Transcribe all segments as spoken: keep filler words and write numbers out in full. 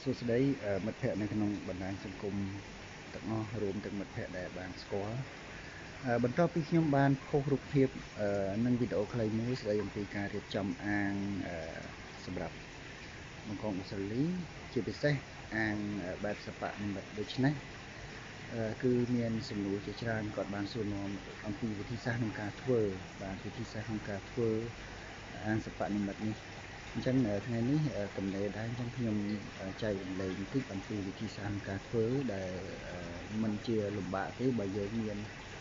សួស្តីមិត្តភ័ក្តិនៅក្នុងបណ្ដាញសង្គមទាំងអស់រួមទាំងមិត្តភ័ក្តិដែលបានស្គាល់បន្ទាប់ពីខ្ញុំបានផុសរូបភាពនិងវីដេអូខ្លីមួយស្ដីអំពីការរៀបចំអាងសម្រាប់បង្កងអូស្ត្រាលីជាពិសេសអាងបែបសិប្បនិម្មិតដូចនេះគឺមានសំណួរជាច្រើនគាត់បានសួរនាំអំពីវិធីសាស្ត្រក្នុងការធ្វើបាទវិធីសាស្ត្រក្នុងការធ្វើអាងសិប្បនិម្មិតនេះអញ្ចឹងថ្ងៃនេះទំនេរដែរអញ្ចឹងខ្ញុំចែករំលែកបន្តិចអំពីវិធីសាស្ត្រការធ្វើដែលមិនជាលំបាកទេបើយើងមាន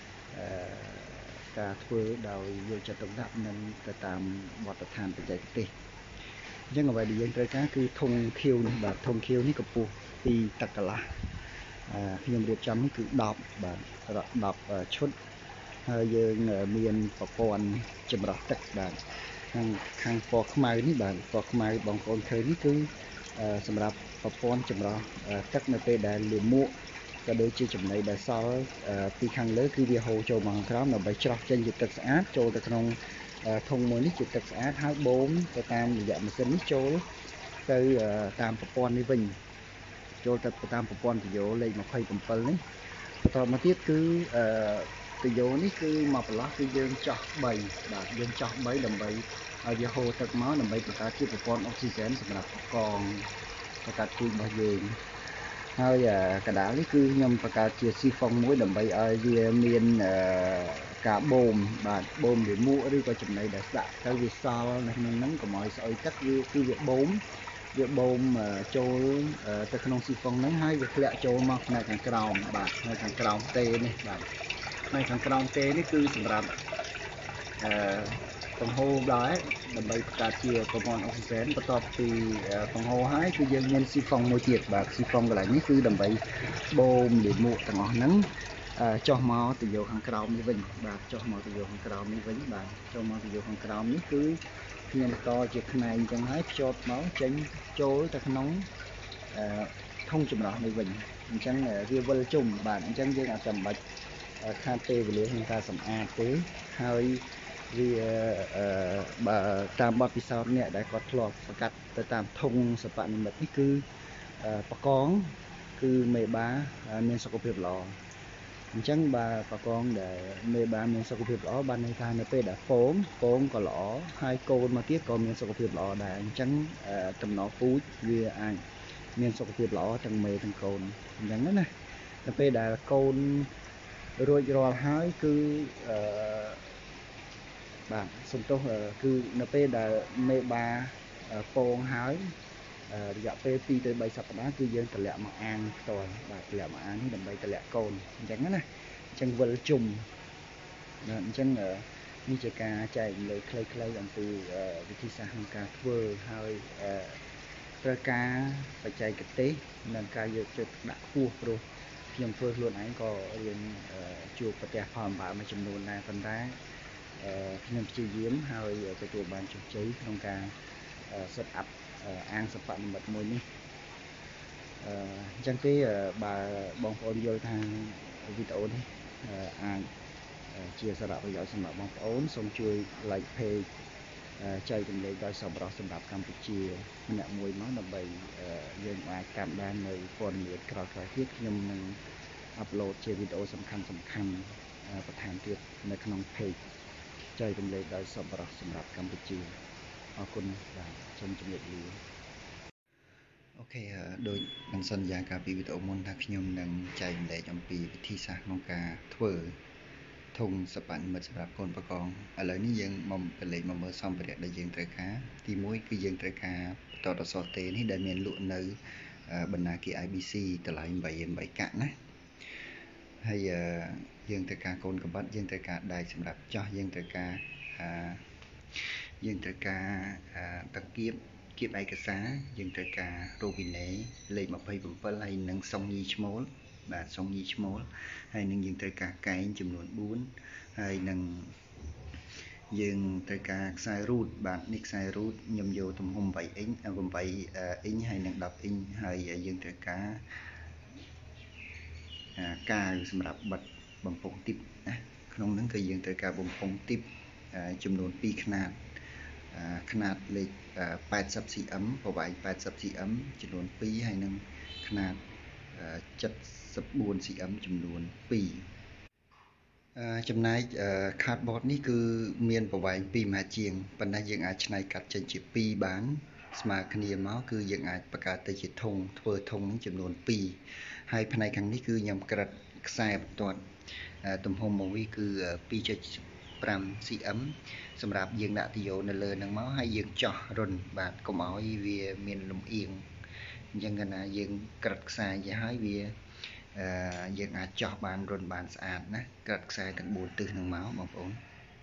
ការធ្វើដោយយកចិត្តទុកដាក់និងទៅតាមបទដ្ឋានបច្ចេកទេសអញ្ចឹងអ្វីដែលយើងត្រូវការគឺធុងខៀវនេះបាទធុងខៀវនេះកម្ពស់ពីតឹកកន្លះខ្ញុំរៀបចំនេះគឺដប់បាទដប់ឈុតហើយយើងមានប្រព័ន្ធចម្រោះទឹកបាទខាងខាងពណ៌ខ្មៅនេះបាទពណ៌ខ្មៅបងប្អូនឃើញនេះគឺសម្រាប់ប្រព័ន្ធចម្រោះទឹកនៅពេលដែលលាមកក៏ដូចជាចំណីដែលសល់ពីខាងលើគឺវាហូរចូលមកខាងក្រោមដើម្បីច្រោះចេញជាទឹកស្អាតចូលទៅក្នុងធុងមួយនេះជាទឹកស្អាតហើយបូមទៅតាមរយៈម៉ាស៊ីននេះចូលទៅតាមប្រព័ន្ធនេះវិញចូលទៅតាមប្រព័ន្ធទយោលេខម្ភៃ៧នេះបន្តមកទៀតគឺទយោនេះគឺមកប្រឡោះគឺយើងចោះ3បាទយើងចោះ3ដើម្បីឲ្យវាហូរទឹកមកដើម្បីបង្កើតជាប្រព័ន្ធអុកស៊ីហ្សែនសម្រាប់កងបង្កើតពូជរបស់យើងហើយកដាលនេះគឺខ្ញុំបង្កើតជាស៊ីហ្វុងមួយដើម្បីឲ្យវាមានការបូមបាទបូមលាមកឬក៏ចំណីដែលស្ដាក់ទៅវាសល់នៅក្នុងហ្នឹងកុំឲ្យស្អុយទឹកវាគឺវាបូមវាបូមចូលទៅក្នុងស៊ីហ្វុងហ្នឹងហើយវាធ្លាក់ចូលមកផ្នែកខាងក្រោមបាទផ្នែកខាងក្រោមទេនេះបាទផ្នែកខាងក្រោមទេនេះគឺសម្រាប់អឺបង្ហូរដែរដើម្បីបង្កើតជាប្រព័ន្ធអុកស៊ីហ្សែនបន្ទាប់ពីបង្ហូរហើយគឺយើងមានស៊ីហ្វុងមួយទៀតបាទស៊ីហ្វុងកន្លែងនេះគឺដើម្បីបូមលាមកទាំងអស់ហ្នឹងចុះមកទៅយកខាងក្រោមនេះវិញបាទចុះមកទៅយកខាងក្រោមនេះវិញបាទចុះមកទៅយកខាងក្រោមនេះគឺខ្ញុំតជាផ្នែកអញ្ចឹងហើយភ្ជាប់មកចេញចូលទៅក្នុងធុងចម្រោះនេះវិញអញ្ចឹងវាវិលជុំបាទអញ្ចឹងយើងអាចចាំបាច់ខាតពេលវេលាក្នុងការសម្អាតទេហើយវាបើតាមបទពិសោធន៍អ្នកដែលគាត់ធ្លាប់ប្រកាសទៅតាមធុងសិប្បនិម្មិតនេះគឺបកងគឺមេបាមានសុខភាពល្អអញ្ចឹងបើបកងដែលមេបាមានសុខភាពល្អបានន័យថានៅពេលដែលពងពងក៏ល្អហើយកូនមកទៀតក៏មានសុខភាពល្អដែរអញ្ចឹងតំណពូជវាអាចមានសុខភាពល្អទាំងមេទាំងកូនអញ្ចឹងណានៅពេលដែលកូនរួចរាល់ហើយគឺអឺបាទសំទោសគឺនៅពេលដែលមេបាពងហើយរយៈពេលពីរទៅបីសប្តាហ៍គឺយើងតម្លាក់មកអាងផ្ទាល់បាទតម្លាក់មកអាងនេះដើម្បីតម្លាក់កូនអញ្ចឹងណាអញ្ចឹងវិលជុំអញ្ចឹងនេះជាការចែករំលែកខ្លីៗអំពីវិធីសាស្ត្រក្នុងការធ្វើហើយត្រូវការបច្ចេកទេសនិងការយកចិត្តដាក់ខ្ពស់ព្រោះខ្ញុំធ្វើខ្លួនឯងក៏រៀនជួបប្រទះផលលំបាកមួយចំនួនដែរប៉ុន្តែខ្ញុំព្យាយាមហើយទទួលបានជោគជ័យក្នុងការ set up អាងសិប្បនិម្មិតមួយនេះអញ្ចឹងទេបើបងប្អូនយល់ថាវីដេអូនេះអាចជាសារៈប្រយោជន៍សម្រាប់បងប្អូនសូមជួយ like page ចែករំលែកដោយសប្បុរសសម្រាប់កម្ពុជាម្នាក់មួយមកដើម្បីយើងអាចតាមដាននៅព័ត៌មានក្រោយៗទៀតខ្ញុំនឹង upload ជាវីដេអូសំខាន់សំខាន់បន្ថែមទៀតនៅក្នុង page ចែករំលែកដោយសប្បុរសសម្រាប់កម្ពុជាអរគុណបាទសូមជម្រាបលាអូខេដោយបានសន្យាកាលពីវីដេអូមុនថាខ្ញុំនឹងចែករំលែកអំពីវិធីសាស្ត្រក្នុងការធ្វើធុងសិប្បនិម្មិតសម្រាប់កូនបកងឥឡូវនេះយើងមកកលេចមកមើលសម្ភារៈដែលយើងត្រូវការទីមួយគឺយើងត្រូវការបន្តអក្សរទេនេះដែលមានលក់នៅបណ្ណាគារ ไอ บี ซี តម្លៃ8កាក់ណាហើយយើងត្រូវការកូនកបិតយើងត្រូវការដែកសម្រាប់ចោះយើងត្រូវការយើងត្រូវការតង្កៀបគៀបឯកសារយើងត្រូវការរ៉ូវីណេលេខម្ភៃbảyហើយនិងសុងញីឈ្មោលបាទសុងញីឈ្មោលហើយនឹងយើងត្រូវការកែងចំនួន4ហើយនឹងយើងត្រូវការខ្សែរូតបាទនេះខ្សែរូតខ្ញុំយកទំហំ8អ៊ីង8អ៊ីងហើយនឹង10អ៊ីងហើយយើងត្រូវការកាវសម្រាប់បិទបំពង់ទីបណាក្នុងហ្នឹងគឺយើងត្រូវការបំពង់ទីបចំនួន2ខ្នាតขนาดเลขแปดสิบ ซี เอ็ม ประวัยแปดสิบ ซี เอ็ม จำนวนปีให้หนึ่งขนาดเจ็ดสิบสี่ ซี เอ็ม จำนวนปีจำนายคาร์ดบอร์ดนี่คือเมียนประวัยปีมาเจียงปัญหายังอาจใช้กัดเจนจีปีบ้านสมาคเนียม้าคือยังอาจประกาศติดธงเพื่อธงจำนวนปีให้ภายในครั้งนี้คือยำกระแสบตอนตุ่มโฮมวิคือปีจะปรำ ซี เอ็ม สำหรับยิงดาติโยนเลยนังม้าให้ยิงจ่อรุนบาดก็หมายเวียเมียนลมเอียงยังกันนะยิงกระแสจะให้เวียยิงอาจจ่อบานรุนบานสะอาดนะกระแสทั้งบูตื่นนังม้าบางคน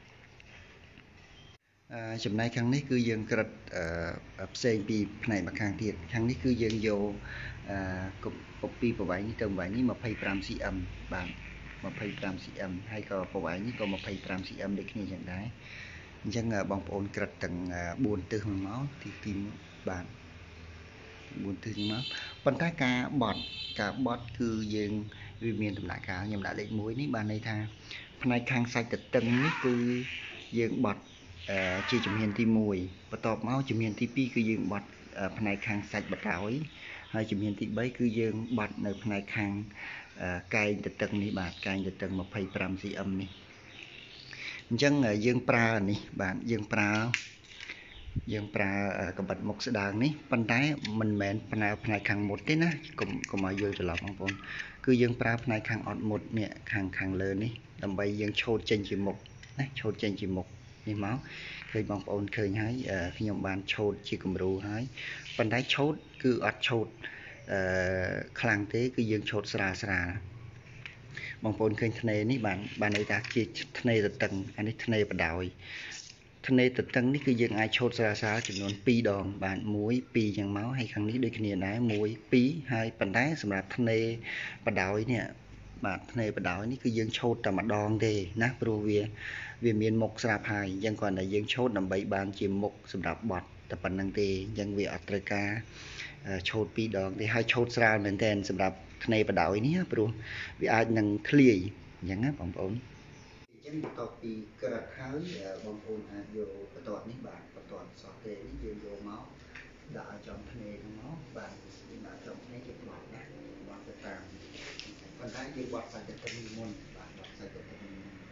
จำนายครั้งนี้คือยังกระเซงปีในบางครั้งที่ครั้งนี้คือยังโยกบปีประวัยนี้เติมไว้นี้มาพายปราม ซี เอ็ม บางมาพายปราม ซี เอ็ม ให้ก็ประวัยนี้ก็มาพายปราม ซี เอ็ม เด็กนี่อย่างไรยังบางคนกระตั้งบุญตื่นม้าที่ทีมบางบุญตื่นม้าปัญหาการบอดการบอดคือยังวิเมียนตำหนักการยำหน้าเล็กมุ้ยนี้บางในทางภายในคางใส่ตัดตึงนี้คือยังบอดจีจุ่มเห็นที่มวยประตอบเมาส์จุ่มเห็นที่ปีคือยืงบัดภายในคางใส่บัดร้อยให้จุ่มเห็นที่ใบคือยืงบัดในภายในคางไก่ตัดตึงนี้บาดไก่ตัดตึงมาไพ่ปรามสีอมนี่จังยืงปลานี่บาดยืงปลายืงปลากบัดหมกสดางนี่ปันท้ายมันแมนภายในภายในคางหมดนี่นะก็ก็มาโยตลอดบางคนคือยืงปลาภายในคางอดหมดเนี่ยคางคางเลยนี่ลำใบยืงโชดเจนจีหมกนะโชดเจนจีหมกนี่ม้าเคยบางคนเคยให้ขยมบานโชดจีกุมรูให้ปันได้โชดคืออัดโชดคลังเต้คือยังโชดสราสราบางคนเคยทะเลนี่บานบานในตาจีทะเลตัดตังอันนี้ทะเลประดาวทะเลตัดตังนี่คือยังไอโชดสราสราจำนวนปีดองบานมุ้ยปียังเมาให้ครั้งนี้โดยขณีนายมุ้ยปีให้ปันได้สำหรับทะเลประดาวเนี่ยบาททะเลประดาวนี่คือยังโชดแต่มาดองเดนะโปรเวียเวียนเมียนหมกสลาพายยังก่อนแต่ยังโชดนำใบบานจีมหมกสำหรับบอดแต่ปันนังเตยังเวียอัตรกาโชดปีดองที่ให้โชดสลาเหมือนแทนสำหรับในประดาวนี้ปรุวิอานังเคลียอย่างนั้นบางคนยังต่อปีกระท้ายบางคนอาจโยประตอดนี้บานประตอดสอดเตนี่โยโยเมาส์ด่าจอมทะเลของเมาส์บานด่าจอมทะเลเก็บบอดนะบอดจะตามปัญหาเกี่ยวกับสารจะมีมลบานบอดสารจะมี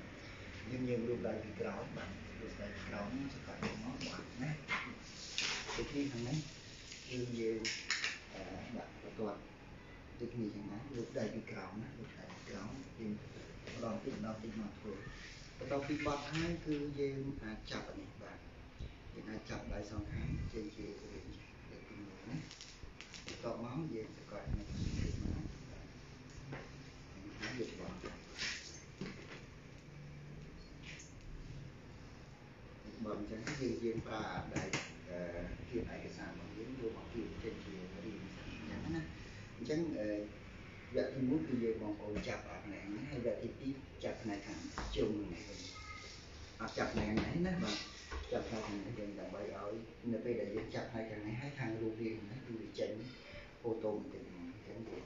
nhưng nhưng lúc đây thì kéo bạn lúc đây kéo nó sẽ phải nó bạn nhé thì khi thằng ấy như nhiều bạn của tuần thì khi thằng ấy lúc đây thì kéo nó lúc đây kéo thì đòn thì nó thì nó thôi và sau khi bắt hai cứ dêm à chặt này bạn thì ai chặt lại xong tháng trên kia thì để tìm người nhé tọt máu về gọi này thì mà nó dịch vào bầm chẳng như viên pha đại kia đại cái sản bằng những đồ bảo kiện trên kia có đi nhắn á chẳng vậy thì muốn cái gì mà ổn chặt ở này hay vậy thì đi chặt này thằng chung này à chặt này này nè mà chặt hai thằng này dần dần bay ở nơi bây giờ chặt hai thằng này hai thằng lưu viên nó lưu viên chỉnh ô tô mình tìm cái gì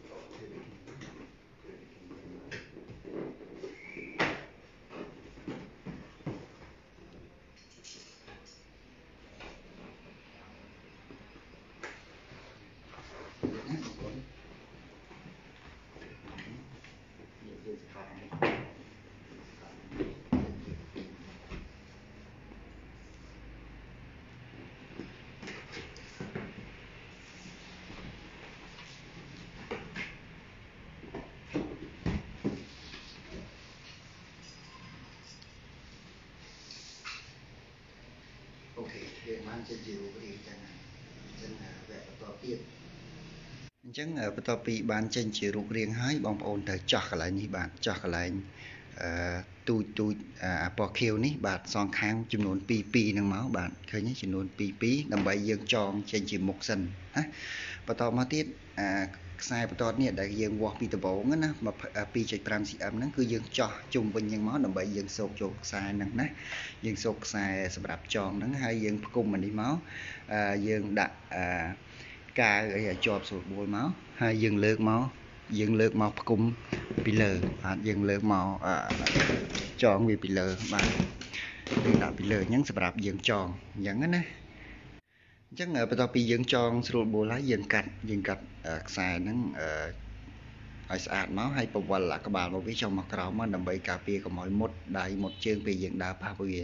มันจะอยู่บริเวณจังจังแบบต่อเปียจังประตอปีบานเจนจีรุเรียงให้บางปอนแต่จักอะไรนี่บาทจักอะไรตูตูปอเคียวนี่บาทสองครั้งจำนวนปีปีหนึ่งเมาส์บาทเคยนี่จำนวนปีปีนำใบยังจองเจนจีหมกสันฮะประตอมาติดสายประตอเนี่ยได้ยังวอกปีตะโบงั้นนะมาปีใจปรามสีอัมนั่นคือยังจ่อจุ่มเป็นยังม้อนำใบยังโศกโจกสายนั่นนะยังโศกสายสำหรับจองนั่นให้ยังกุมมันđi máuยังดักกาไอ้จอบสูบบุยmáuให้ยังเลิกmáuยังเลิกmáuกุมปีเลอยังเลิกmáuจองvìปีเลอบ้าน từ đã bị lừa nhắn sập dương tròn nhắn á nè chắc ở bắt đầu bị dương tròn sưu bồ lái dương cắt dương cắt xài nắngឲ្យស្អាតមកហើយបវលក្បាលមកវាចុះមកក្រោមមកដើម្បីការពារកុំឲ្យមុតដៃមុតជើងពេលយើងដើរប៉ះវា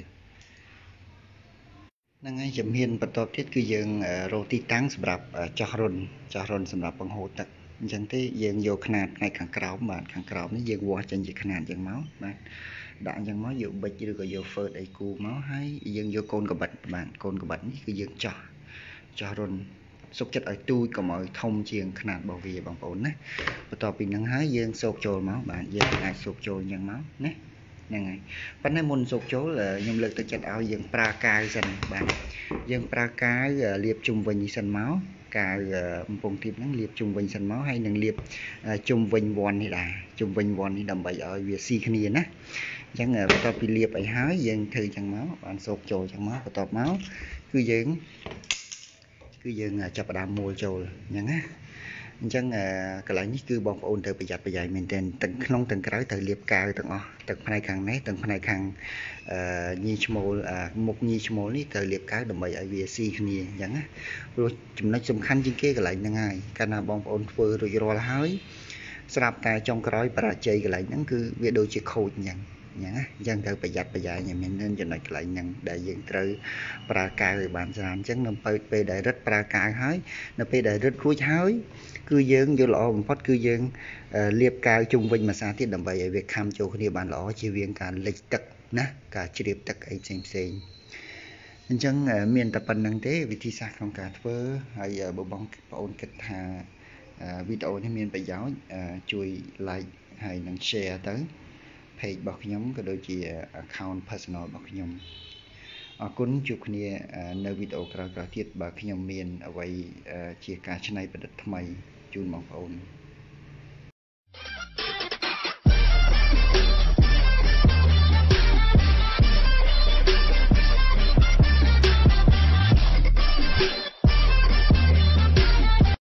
ហ្នឹងហើយជំហានបន្ទាប់ទៀតគឺយើងរកទីតាំងសម្រាប់ចោះរុនចោះរុនសម្រាប់បង្ហូរទឹកអញ្ចឹងទេយើងយកຂະຫນាតផ្នែកខាងក្រោមបាទខាងក្រោមនេះយើងវាស់ចេញជាຂະຫນាតអញ្ចឹងមកបាទដាក់អញ្ចឹងមកយកប៊ិចឬក៏យកហ្វឺតអីគូមកហើយយើងយកកូនកបិតបាទកូនកបិតនេះគឺយើងចោះចោះរុនសុកចិត្តឲ្យទូចកុំឲ្យធំជាងຂະຫນាតរបស់វាបងប្អូនណាបន្ទាប់ពីហ្នឹងហើយយើងសូកចូលមកបាទយើងអាចសូកចូលអញ្ចឹងមកណាហ្នឹងហើយប៉ុន្តែមុនសូកចូលខ្ញុំលើកទឹកចិត្តឲ្យយើងប្រើកាវសិនបាទយើងប្រើកាវលាបជុំវិញនេះសិនមកកាវបំពង់ទាបហ្នឹងលាបជុំវិញសិនមកហើយនឹងលាបជុំវិញវ័ននេះដែរជុំវិញវ័ននេះដើម្បីឲ្យវាស៊ីគ្នាណាអញ្ចឹងបន្ទាប់ពីលាបអីហើយយើងធ្វើអញ្ចឹងមកបានសូកចូលអញ្ចឹងមកបន្ទាប់មកគឺយើងគឺយើងចាប់ផ្ដើមមួលចូលអញ្ចឹងណាអញ្ចឹងកន្លែងនេះគឺបងប្អូនត្រូវប្រយ័ត្នប្រយែងមែនទែនទាំងក្នុងទាំងក្រៅត្រូវលាបកាវទាំងអស់ទាំងផ្នែកខាងនេះទាំងផ្នែកខាងញីឈ្មោលមុខញីឈ្មោលនេះត្រូវលាបកាវដើម្បីឲ្យវាស៊ីគ្នាអញ្ចឹងណាព្រោះចំណុចសំខាន់ជាងគេកន្លែងហ្នឹងហើយកាលណាបងប្អូនធ្វើរួចរាល់ហើយស្រាប់តែចុងក្រោយបរាជ័យកន្លែងហ្នឹងគឺវាដូចជាខូចអញ្ចឹងអញ្ចឹងណាអញ្ចឹងត្រូវប្រយ័ត្នប្រយែងឲ្យមែនទែនចំណុចកន្លែងហ្នឹងដែលយើងត្រូវប្រើកាវឲ្យបានច្រើនអញ្ចឹងនៅពេលដែលរឹតប្រើកាវហើយនៅពេលដែលរឹតរួចហើយគឺយើងយកល្អបំផុតគឺយើងលាបកាវជុំវិញម្សាទៀតដើម្បីឲ្យវាខាំចូលគ្នាបានល្អជៀសវាងការលិចទឹកណាការជ្រាបទឹកអីផ្សេងផ្សេងអញ្ចឹងមានតែប៉ុណ្្នឹងទេវិធីសាស្ត្រក្នុងការធ្វើហើយបើបងប្អូនគិតថាវីដេអូនេះមានប្រយោជន៍ជួយ like ហើយនិង share ទៅ page របស់ខ្ញុំក៏ដូចជា account personal របស់ខ្ញុំអរគុណជួបគ្នានៅវីដេអូក្រោយៗទៀតបើខ្ញុំមានអ្វីជាការច្នៃប្រឌិតថ្មីជូនបងប្អូន